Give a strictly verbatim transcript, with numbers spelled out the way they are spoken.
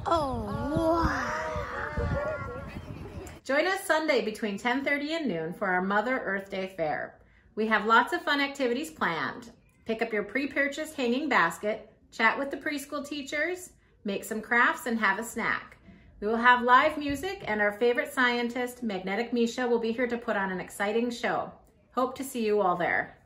Oh, wow. Join us Sunday between ten thirty and noon for our Mother Earth Day Fair. We have lots of fun activities planned. Pick up your pre-purchased hanging basket, chat with the preschool teachers, make some crafts, and have a snack. We will have live music, and our favorite scientist, Magnetic Misha, will be here to put on an exciting show. Hope to see you all there.